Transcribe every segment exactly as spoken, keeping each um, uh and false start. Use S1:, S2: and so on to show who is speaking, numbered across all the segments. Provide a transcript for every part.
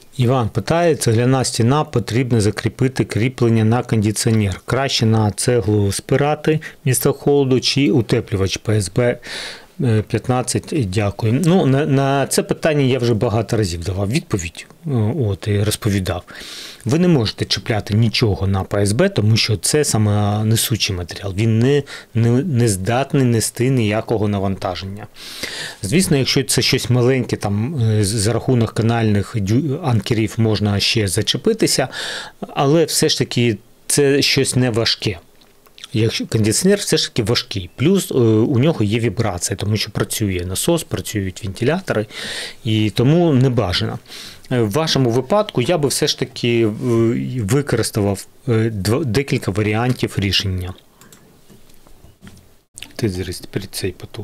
S1: Іван питає, цегляна стіна, потрібно закріпити кріплення на кондиціонер. Краще на цеглу спирати місто холоду чи утеплювач пе ес бе п'ятнадцять, дякую. Ну, на, на це питання я вже багато разів давав відповідь, от, і розповідав. Ви не можете чіпляти нічого на пе ес бе, тому що це саме несучий матеріал. Він не, не, не здатний нести ніякого навантаження. Звісно, якщо це щось маленьке, там за рахунок канальних анкерів можна ще зачепитися, але все ж таки це щось не важке. Якщо кондиціонер все ж таки важкий, плюс у нього є вібрація, тому що працює насос, працюють вентилятори, і тому не бажано. В вашому випадку я би все ж таки використовував декілька варіантів рішення. Ти зараз перед цей потух.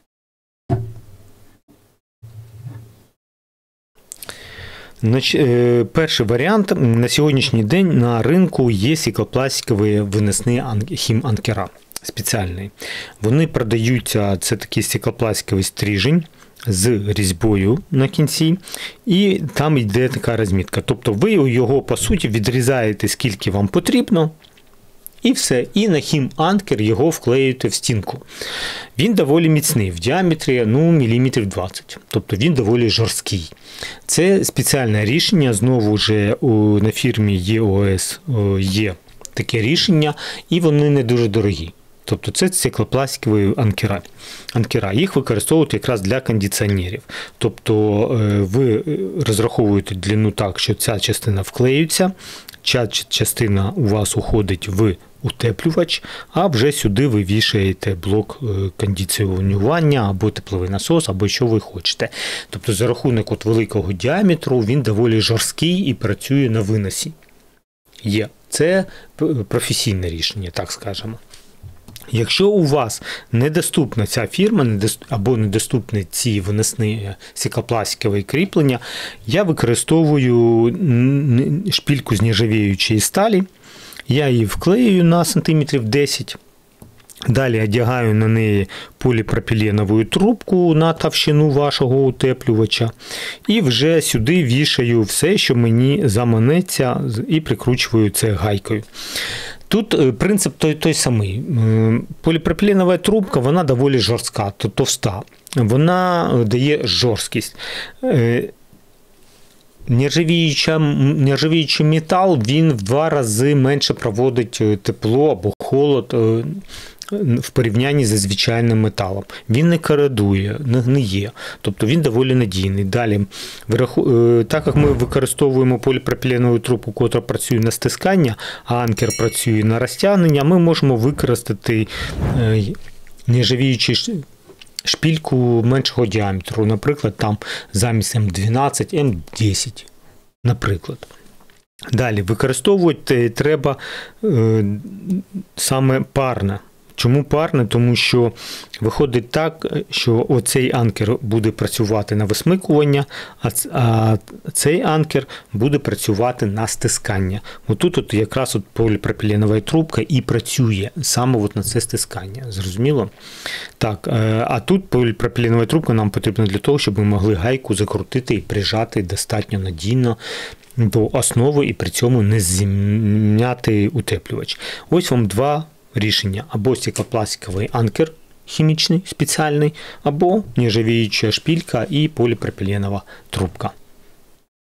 S1: Перший варіант. На сьогоднішній день на ринку є стеклопластикові виносні хіманкера спеціальні. Вони продаються, це такий стеклопластиковий стрижень з різьбою на кінці, і там йде така розмітка. Тобто ви його, по суті, відрізаєте, скільки вам потрібно, і все. І на хіманкер його вклеюєте в стінку. Він доволі міцний, в діаметрі ну, міліметрів двадцять. Тобто він доволі жорсткий. Це спеціальне рішення, знову ж на фірмі е о ес є таке рішення, і вони не дуже дорогі. Тобто це стеклопластикові анкера. анкера. Їх використовують якраз для кондиціонерів. Тобто ви розраховуєте длину так, що ця частина вклеюється, ця частина у вас уходить в утеплювач, а вже сюди ви вішаєте блок кондиціонування або тепловий насос, або що ви хочете. Тобто за рахунок от великого діаметру він доволі жорсткий і працює на виносі. Є. Це професійне рішення, так скажемо. Якщо у вас недоступна ця фірма або недоступні ці виносні стеклопластикові кріплення, я використовую шпильку з нержавіючої сталі. Я її вклею на сантиметрів десять. Далі одягаю на неї поліпропіленову трубку на товщину вашого утеплювача. І вже сюди вішаю все, що мені заманеться, і прикручую це гайкою. Тут принцип той, той самий. Поліпропіленова трубка, вона доволі жорстка, товста. Вона дає жорсткість. Нержавіючий метал, він в два рази менше проводить тепло або холод в порівнянні зі звичайним металом. Він не корозує, не гниє, тобто він доволі надійний. Далі, так як ми використовуємо поліпропіленову трубку, яка працює на стискання, а анкер працює на розтягнення, ми можемо використати нержавіючий шпильку меншого діаметру, наприклад, там замість ем дванадцять, ем десять, наприклад. Далі, використовувати треба е, саме парне. Чому парне? Тому що виходить так, що оцей анкер буде працювати на висмикування, а цей анкер буде працювати на стискання. Отут от якраз от поліпропіленова трубка і працює саме от на це стискання. Зрозуміло? Так, а тут поліпропіленова трубка нам потрібна для того, щоб ми могли гайку закрутити і прижати достатньо надійно до основи і при цьому не зімняти утеплювач. Ось вам два рішення. Або стеклопластиковий анкер хімічний, спеціальний, або нержавіюча шпилька і поліпропіленова трубка.